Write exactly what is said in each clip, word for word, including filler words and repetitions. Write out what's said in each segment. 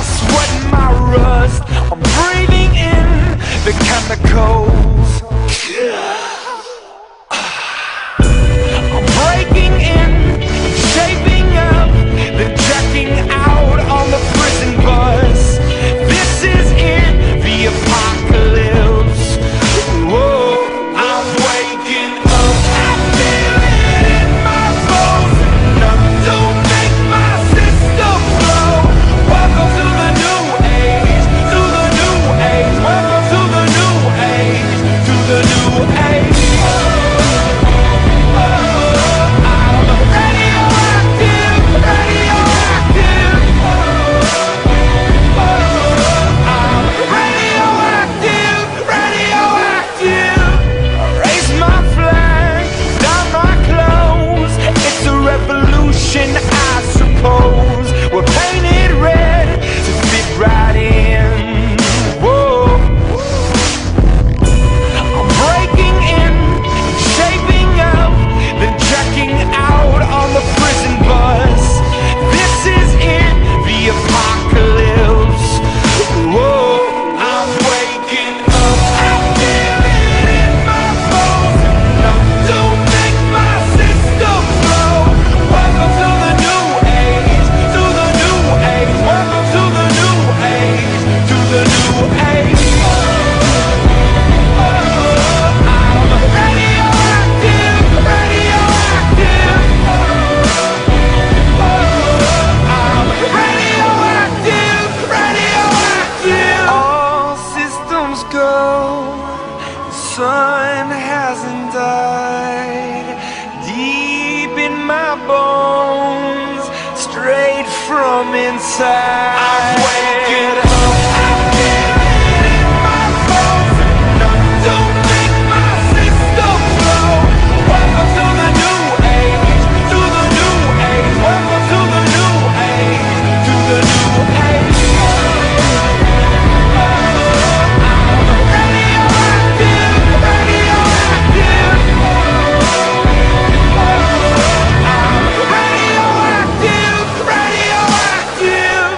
sweat and my rust. I'm breathing in the chemicals. I'm breaking in, shaping up, then checking out on the prison bus. This is it, the apocalypse. Whoa, I'm waking up, I feel it in my bones. Enough to make my system blow. Welcome to the new age, to the new age. Welcome to the new age, to the new age. I suppose we're painted red to fit right in. Whoa. I'm breaking in, shaping up, then checking out on the prison bus. This is it, the apocalypse. Whoa. I'm waking up, I feel it in my bones. Enough to make my system blow. Welcome to the new age, to the new age. Welcome to the new age, to the new age. I'm radioactive, radioactive. I'm radioactive, radioactive. All systems go, the sun hasn't died. Deep in my bones, straight from inside. I'm waking up, I feel it in my bones. Enough to make my system blow. Welcome to the new age, to the new age. Welcome to the new age, to the new age. I'm radioactive, radioactive. Radioactive, radioactive.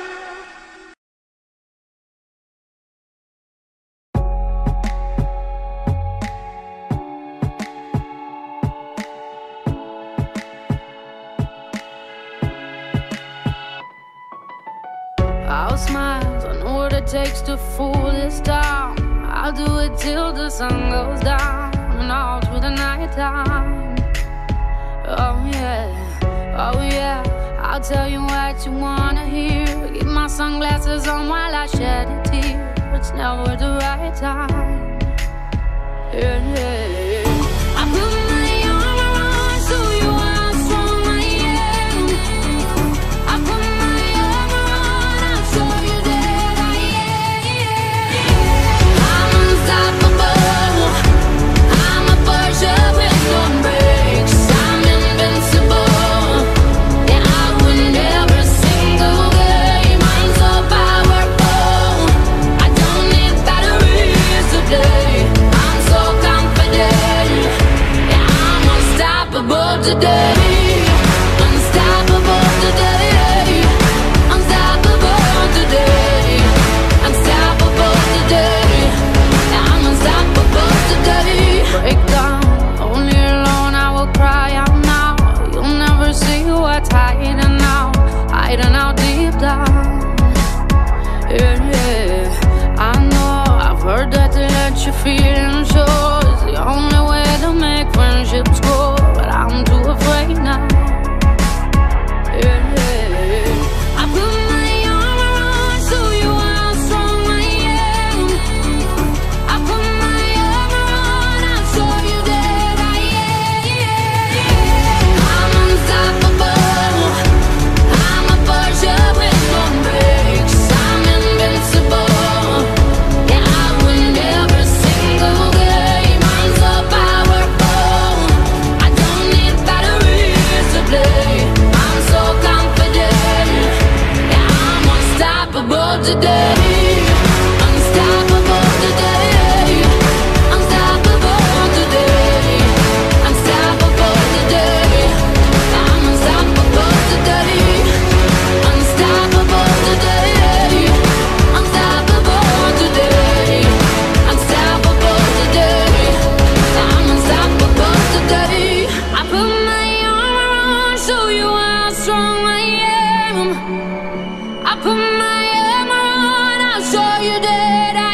I'll smile, I know what it takes to fool this town. I'll do it till the sun goes down and all through the night time. Oh yeah, oh yeah, I'll tell you what you wanna hear. Keep my sunglasses on while I shed a tear. It's never the right time. Yeah, yeah, yeah. I put my arm around so you how strong I am. I put my arm around, I'll show you that I am. I'm unstoppable. I'm a Porsche with no brakes. I'm invincible. Yeah, I win every single game. I'm so powerful. I don't need batteries to play. I'm so confident. Yeah, I'm unstoppable today. Unstoppable today. Unstoppable today. Unstoppable today. Yeah, I'm unstoppable today. Break down, only alone I will cry out now. You'll never see what's hiding out, hiding out deep down. Yeah, yeah, I know, I've heard that to let you feel and show is the only way to make friendships grow, but I'm too afraid now. Yeah, yeah, I put my arm around so you how strong I am. I put my arm around, I'll show you that I am. I'm unstoppable. I'm a Porsche with no brakes. I'm invincible. Yeah, I win every single game. I'm so powerful. I don't need batteries to play. I'm so confident. Yeah, I'm unstoppable today. Unstoppable today. Unstoppable today. Unstoppable today. I'm unstoppable today. Unstoppable today. show you how strong I am. I put my armor on, I'll show you that I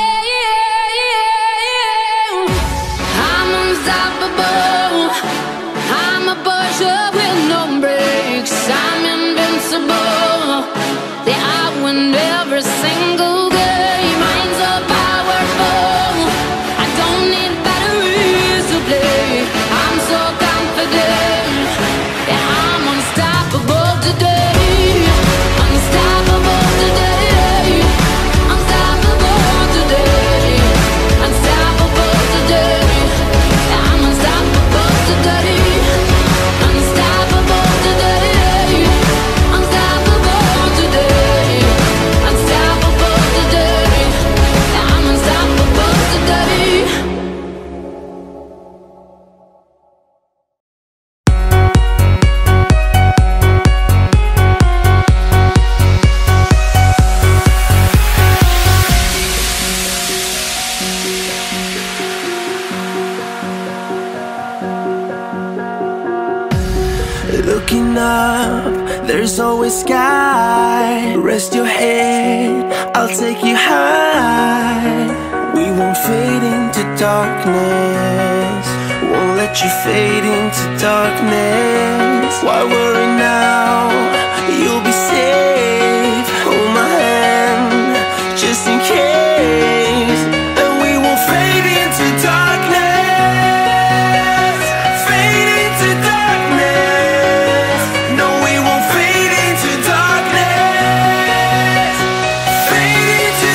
am. I'm unstoppable. I'm a pusher with no brakes. I'm invincible. Yeah, I win every single game. Mine's so powerful. I don't need batteries to play. I'm so confident. Yeah, I'm unstoppable today. Unstoppable today. Unstoppable today. Unstoppable today. Yeah, I'm unstoppable today. Unstoppable today. Unstoppable today. Unstoppable today. Yeah, I'm unstoppable today. Looking up, there's always sky. Rest your head, I'll take you high. We won't fade into darkness. Won't let you fade into darkness. Why worry now? You'll be safe. Hold my hand, just in case. And we won't fade into darkness. Fade into darkness. No, we won't fade into darkness. Fade into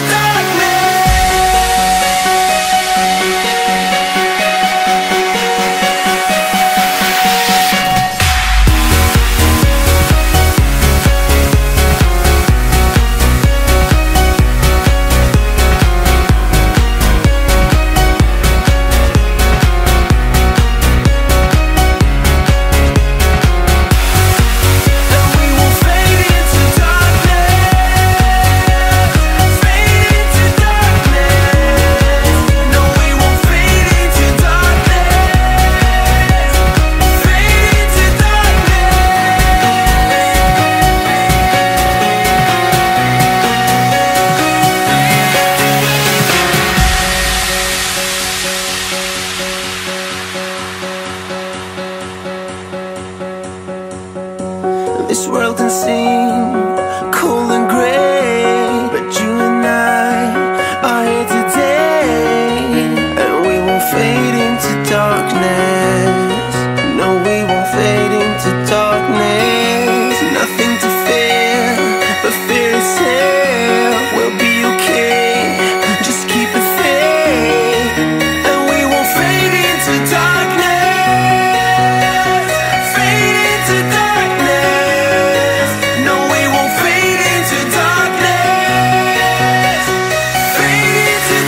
this world can seem cold and gray, but you and I are here today. And we won't fade into darkness. No, we won't fade into darkness. Nothing to fear but fear itself. We'll be okay, just keep it faith. And we won't fade into darkness. Fade into darkness. No, we won't fade into darkness. Fade into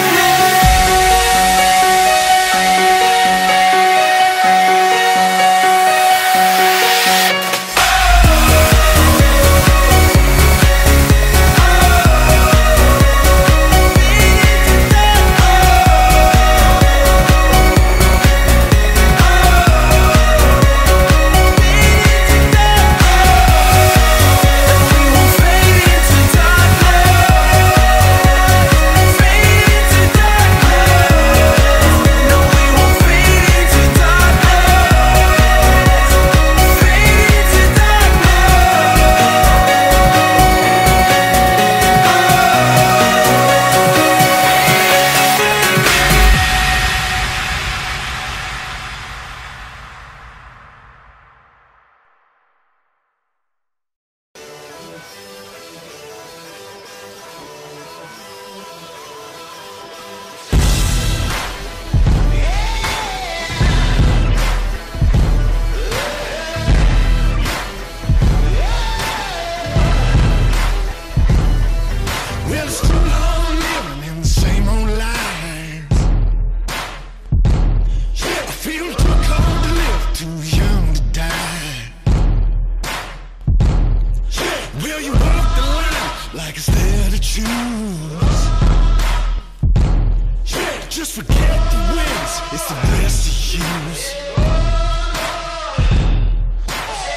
Just forget the wins, it's the best to use.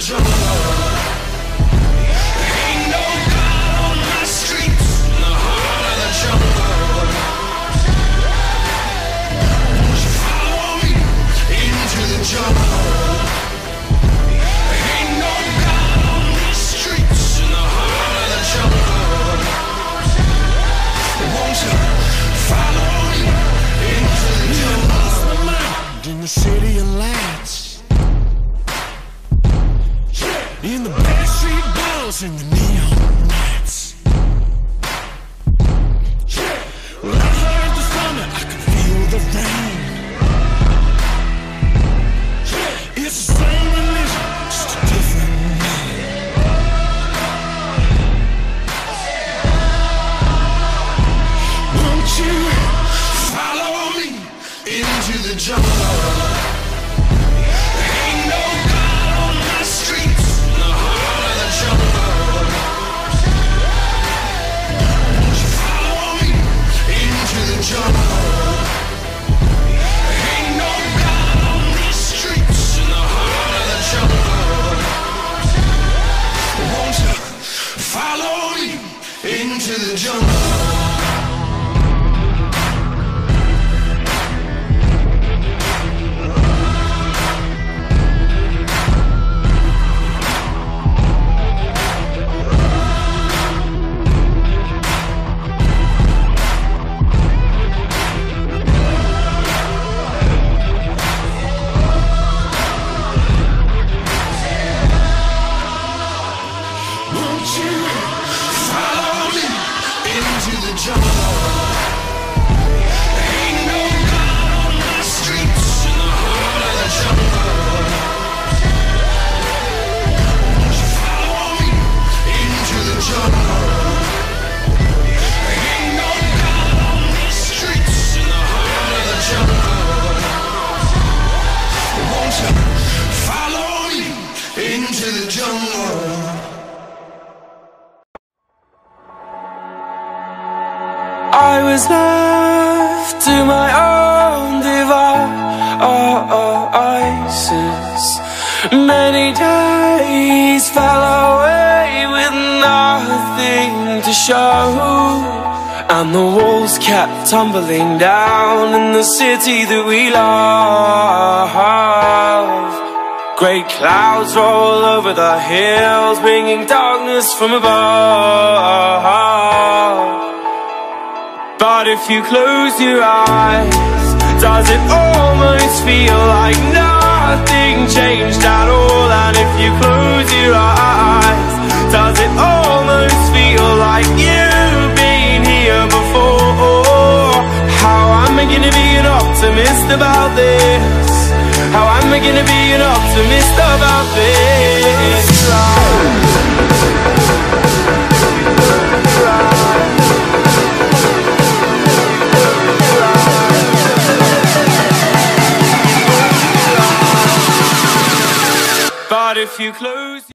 I was left to my own devices. Many days fell away with nothing to show, and the walls kept tumbling down in the city that we love. Great clouds roll over the hills, bringing darkness from above. But if you close your eyes, does it almost feel like nothing changed at all? And if you close your eyes, does it almost feel like you've been here before? How am I gonna be an optimist about this? How am I gonna be an optimist about this? But if you close